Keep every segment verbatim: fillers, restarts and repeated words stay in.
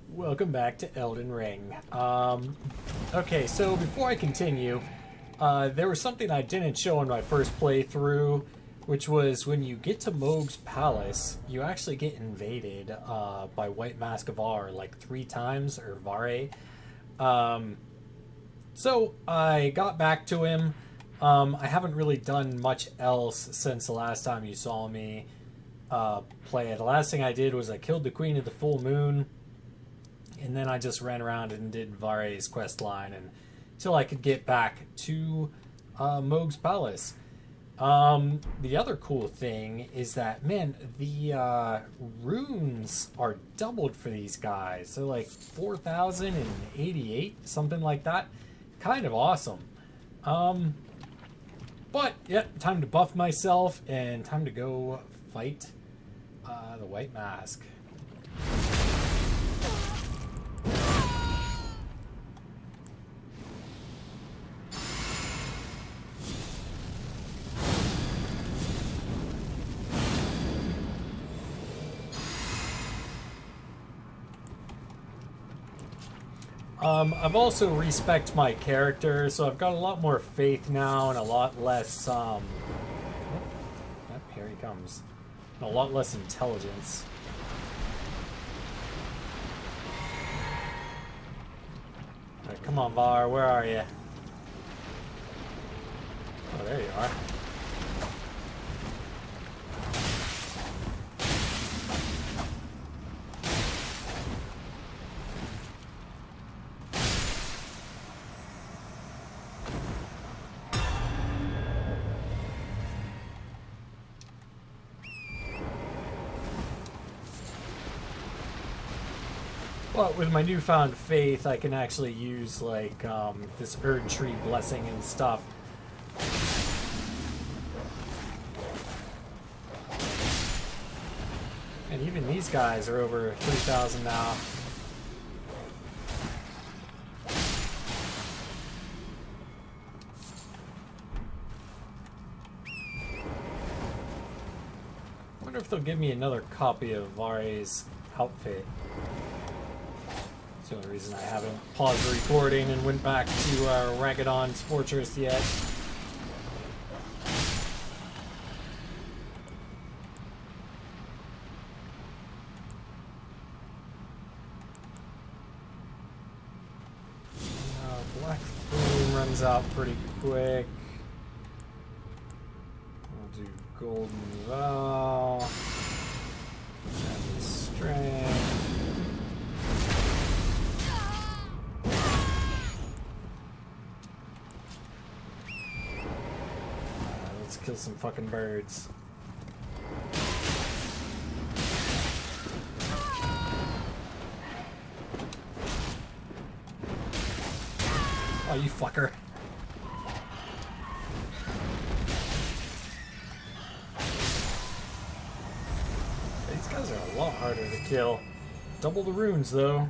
Welcome back to Elden Ring. Um, okay, so before I continue, uh, there was something I didn't show in my first playthrough, which was when you get to Mohg's palace, you actually get invaded uh, by White Mask of R like three times, or Vare. Um, so I got back to him. Um, I haven't really done much else since the last time you saw me uh, play it. The last thing I did was I killed the Queen of the Full Moon. And then I just ran around and did Vare's quest line and, until I could get back to uh, Mohg's palace. Um, the other cool thing is that, man, the uh, runes are doubled for these guys. They're like four thousand eighty-eight, something like that. Kind of awesome. Um, but, yeah, time to buff myself and time to go fight uh, the White Mask. Um, I've also respec'd my character, so I've got a lot more faith now and a lot less, um... Oh, here he comes. And a lot less intelligence. Alright, come on, Var, where are you? Oh, there you are. But with my newfound faith, I can actually use, like, um, this Erd Tree blessing and stuff. And even these guys are over three thousand now. I wonder if they'll give me another copy of Vare's outfit. That's the only reason I haven't paused the recording and went back to uh, Ragaddon's Fortress yet. Uh, Black Flame runs out pretty quick. We'll do Golden Vow. Heavy Strength. Kill some fucking birds. Oh, you fucker. These guys are a lot harder to kill. Double the runes, though.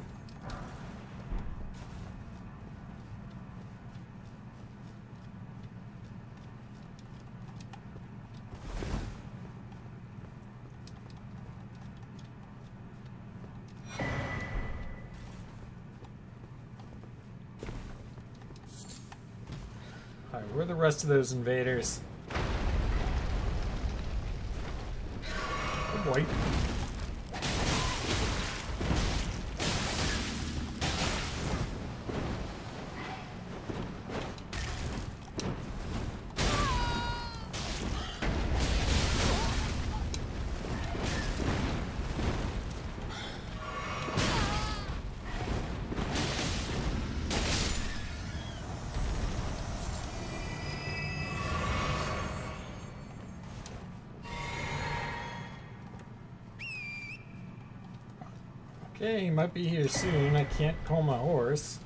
Alright, where are the rest of those invaders? Oh boy. Okay, he might be here soon. I can't call my horse.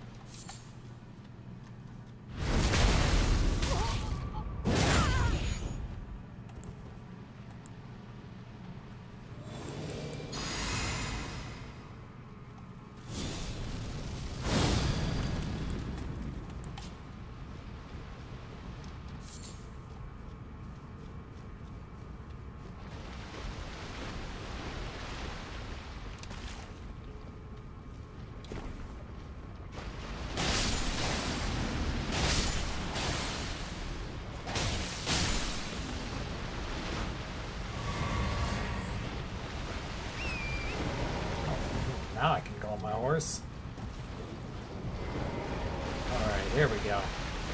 now I can call my horse. Alright, here we go.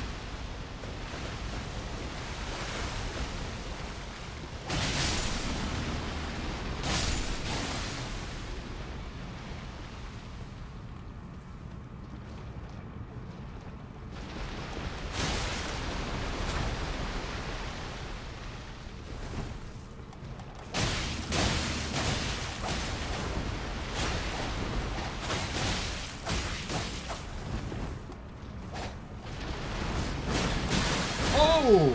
Oh!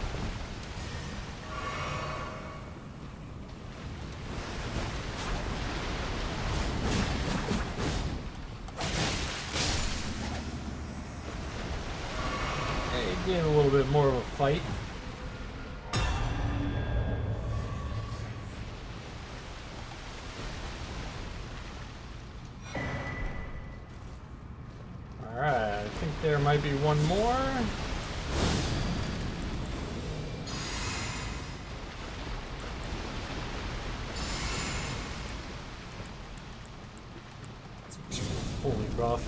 Hey, getting a little bit more of a fight. Alright, I think there might be one more. Holy rough.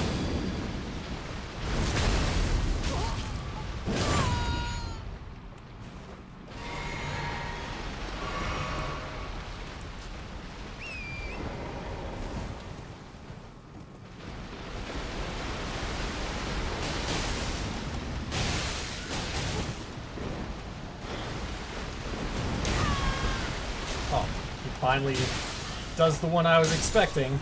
Oh, he finally does the one I was expecting.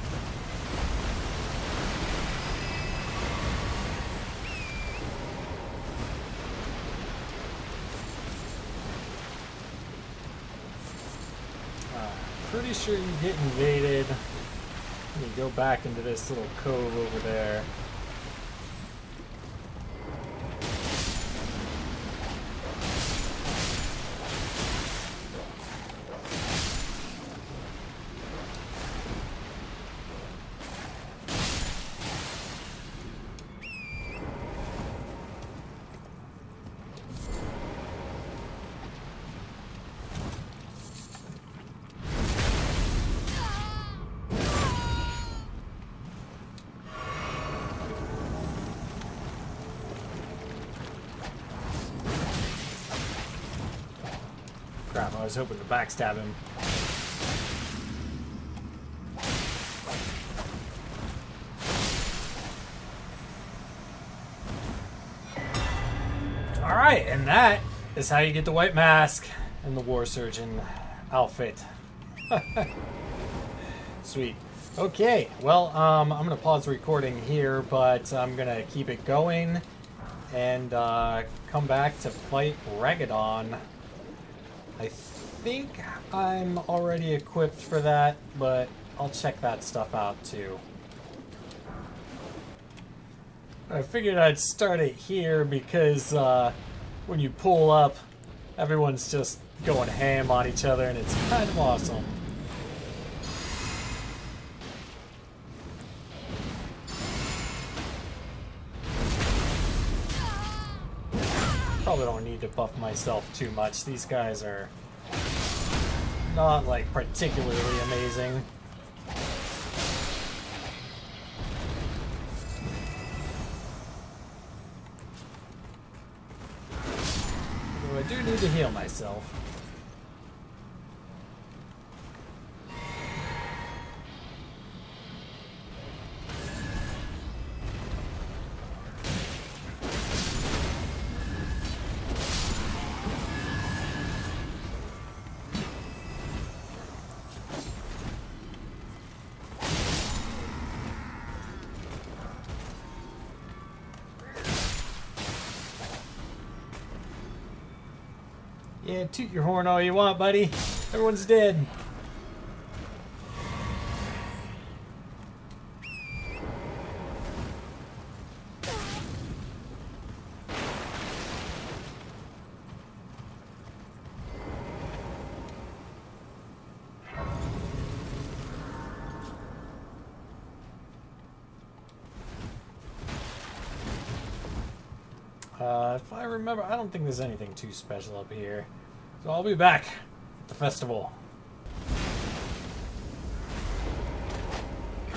Pretty sure you get invaded. Let me go back into this little cove over there. Crap, I was hoping to backstab him. Alright, and that is how you get the white mask and the war surgeon outfit. Sweet. Okay, well, um, I'm going to pause the recording here, but I'm going to keep it going and uh, come back to fight Ragadon. I think I'm already equipped for that, but I'll check that stuff out too. I figured I'd start it here because uh, when you pull up, everyone's just going ham on each other and it's kind of awesome. Probably don't need to buff myself too much. These guys are not like particularly amazing. Although I do need to heal myself. Yeah, toot your horn all you want, buddy. Everyone's dead. Uh, if I remember, I don't think there's anything too special up here. So I'll be back at the festival.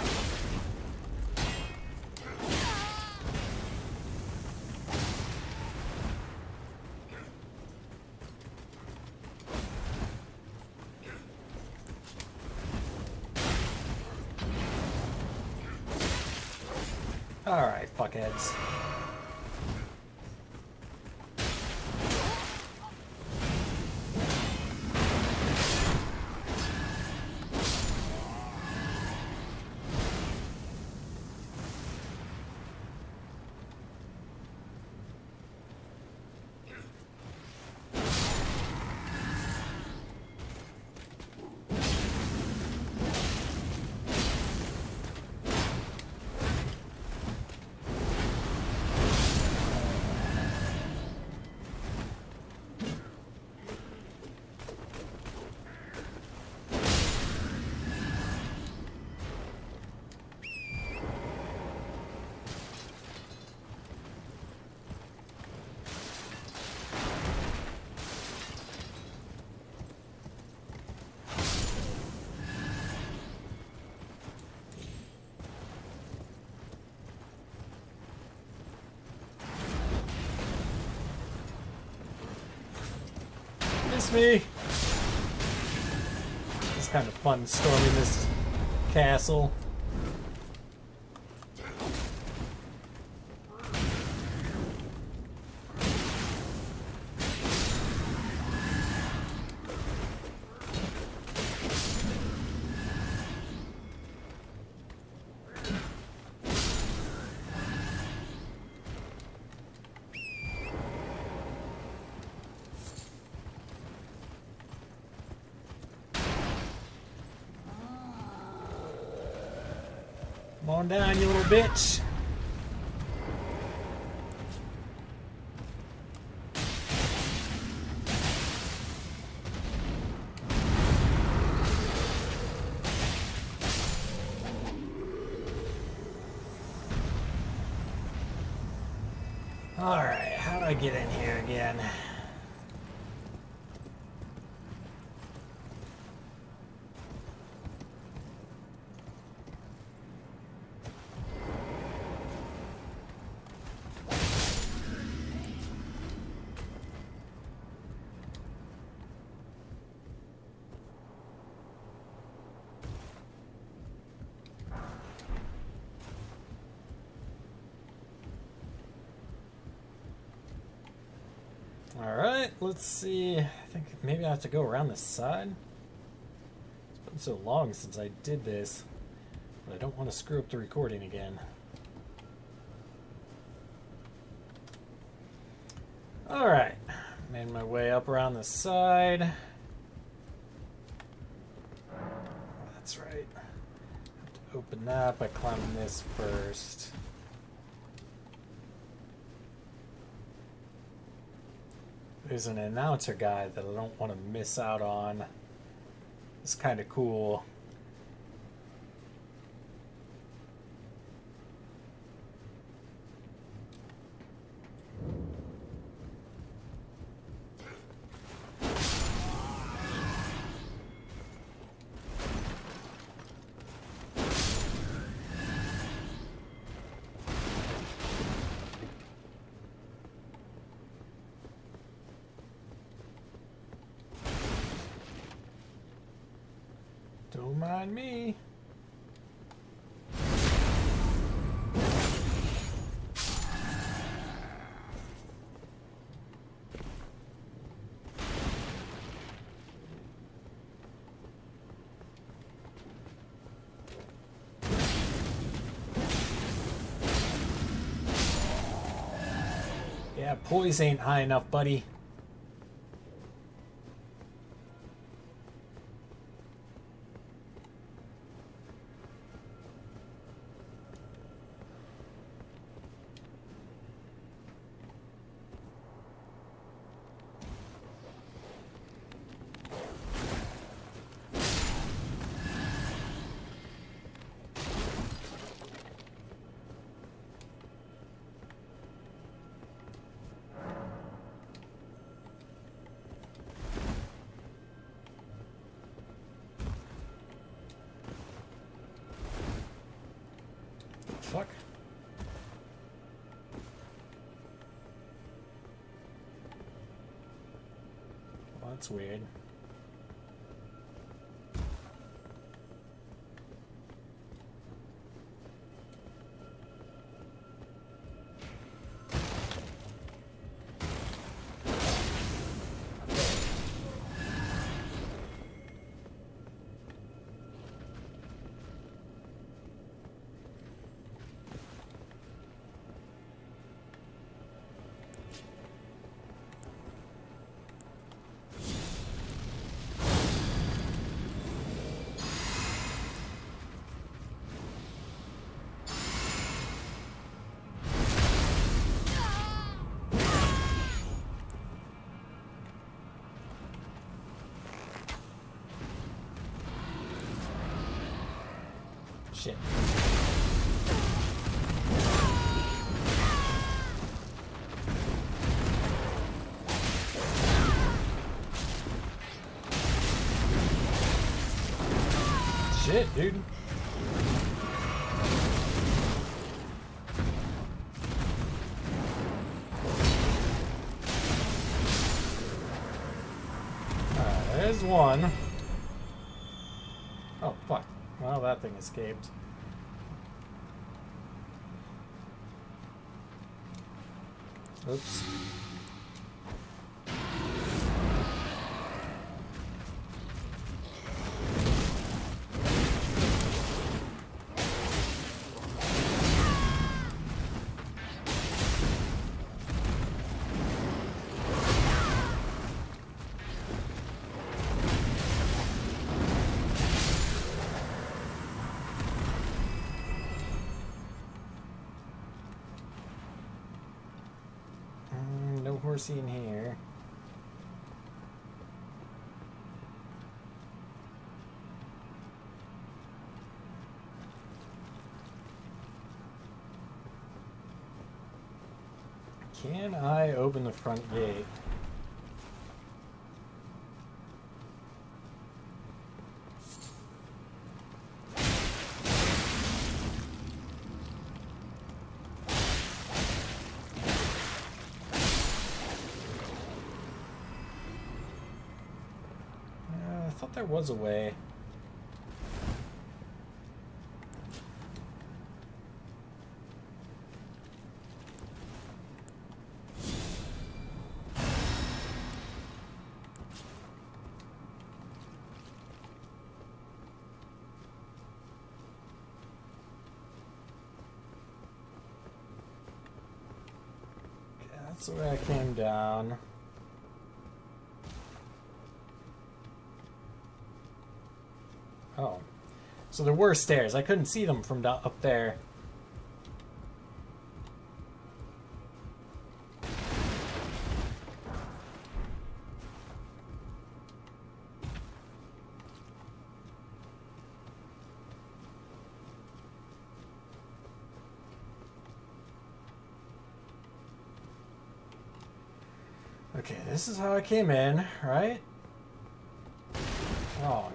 Alright, fuckheads. Miss me! It's kind of fun storming this castle. Come on down, you little bitch. Alright, how do I get in here again? Alright, let's see. I think maybe I have to go around the side. It's been so long since I did this, but I don't want to screw up the recording again. Alright, made my way up around the side. Oh, that's right. Have to open that by climbing this first. There's an announcer guy that I don't want to miss out on. It's kind of cool. Don't mind me. Yeah, poise ain't high enough, buddy. Fuck. Well, that's weird. shit. Shit, dude. Alright, there's one. Oh, fuck. Well, that thing escaped. Oops. In here. Can I open the front gate? I thought there was a way. Okay, that's the way I came down. Oh. So there were stairs. I couldn't see them from up there. Okay, this is how I came in, right? Wrong.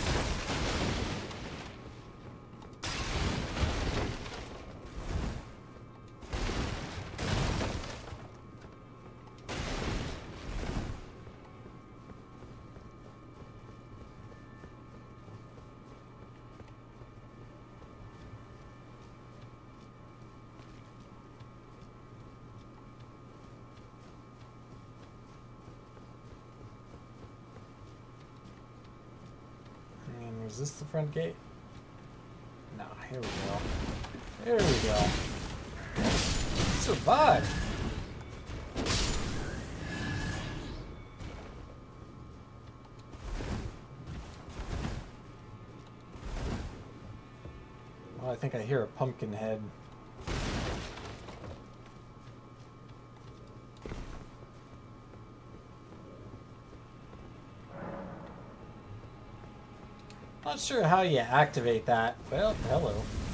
Is this the front gate? No, here we go. There we go. Survived! Well, I think I hear a pumpkin head. Not sure how you activate that. Well, hello.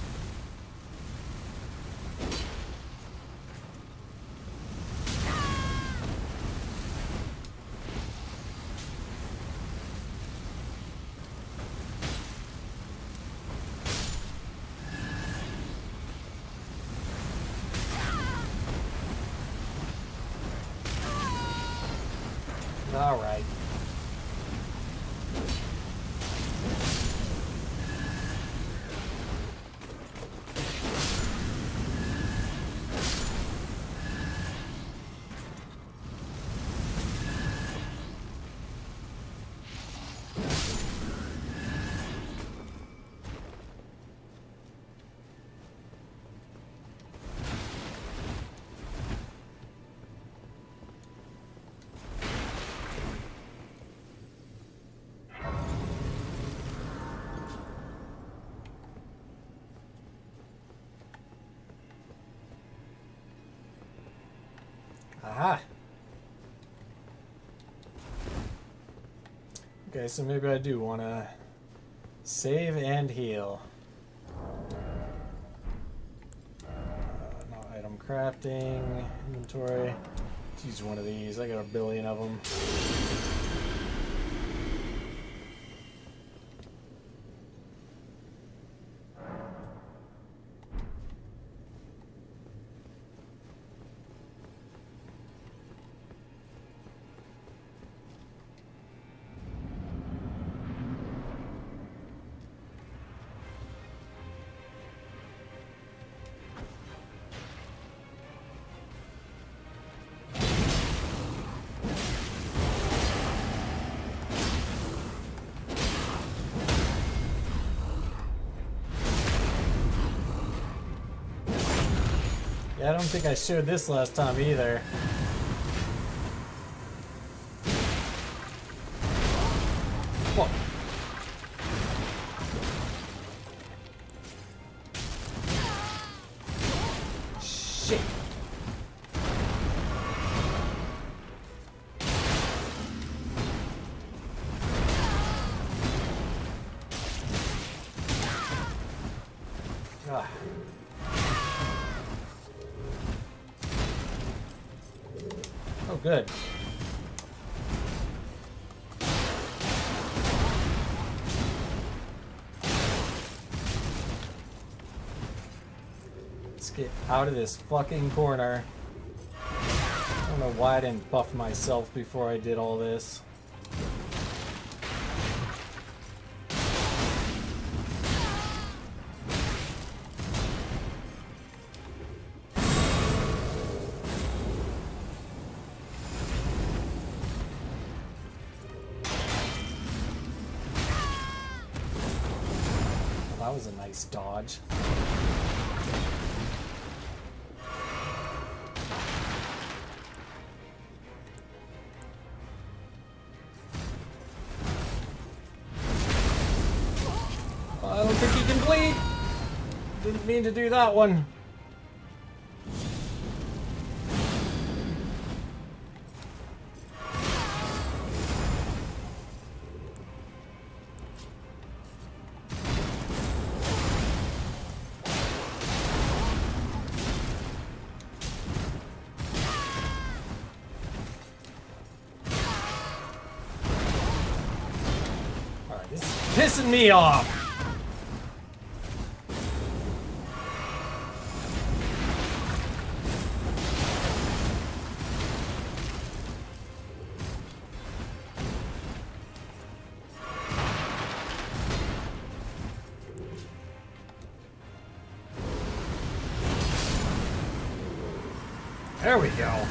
All right. Aha! Okay, so maybe I do want to save and heal. crafting, inventory. Let's use one of these. I got a billion of them. Yeah, I don't think I showed this last time either. Whoa. Shit. Ah. Oh, good. Let's get out of this fucking corner. I don't know why I didn't buff myself before I did all this. That was a nice dodge. I don't think he can bleed. Didn't mean to do that one. Alright, this is pissing me off. There we go.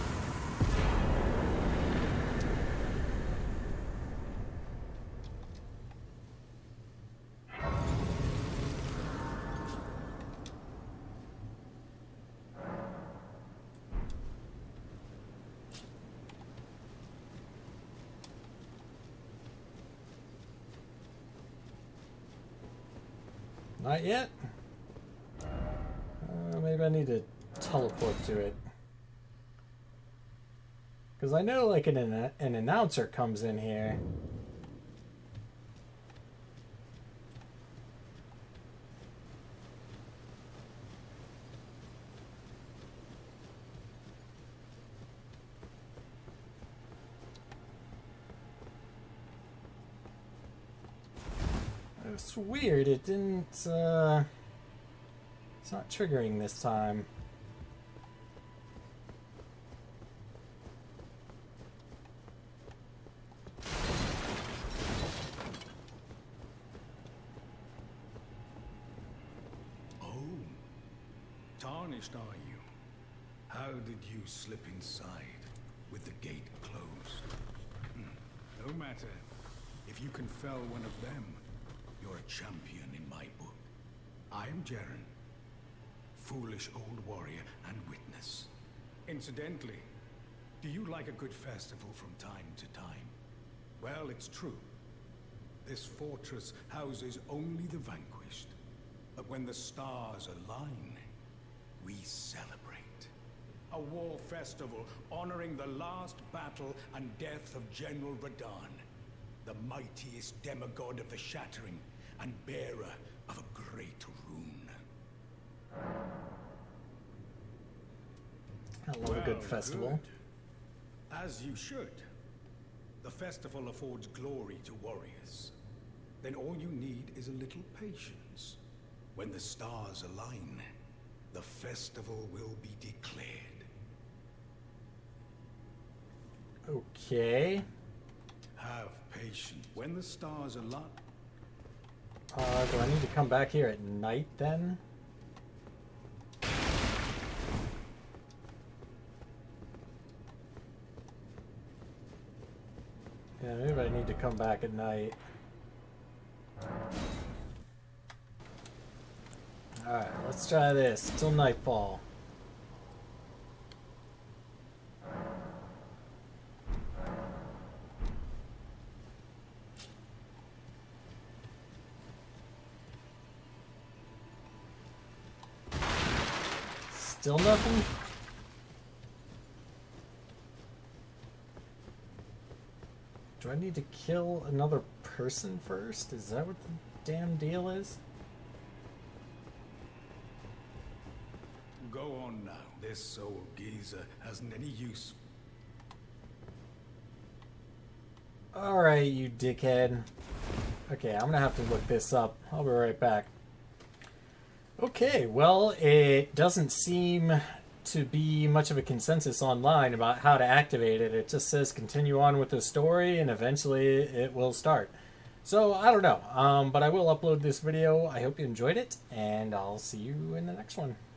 Not yet. Uh, maybe I need to teleport to it. Because I know, like, an, an announcer comes in here. It's weird, it didn't, uh... it's not triggering this time. Tarnished, are you? How did you slip inside with the gate closed? Hmm. No matter. If you can fell one of them, you're a champion in my book. I am Jaren, foolish old warrior and witness. Incidentally, do you like a good festival from time to time? Well, it's true. This fortress houses only the vanquished. But when the stars align, we celebrate. A war festival honoring the last battle and death of General Radahn, the mightiest demigod of the Shattering and bearer of a great rune. I love a good festival. Good. As you should. The festival affords glory to warriors. Then all you need is a little patience. When the stars align, the festival will be declared. Okay. Have patience. When the stars align... Uh, do I need to come back here at night then? Yeah, maybe I need to come back at night. Alright, let's try this till nightfall. Still nothing? Do I need to kill another person first? Is that what the damn deal is? Go on now. This old geezer hasn't any use. Alright, you dickhead. Okay, I'm gonna have to look this up. I'll be right back. Okay, well, it doesn't seem to be much of a consensus online about how to activate it. It just says continue on with the story and eventually it will start. So, I don't know, um, but I will upload this video. I hope you enjoyed it, and I'll see you in the next one.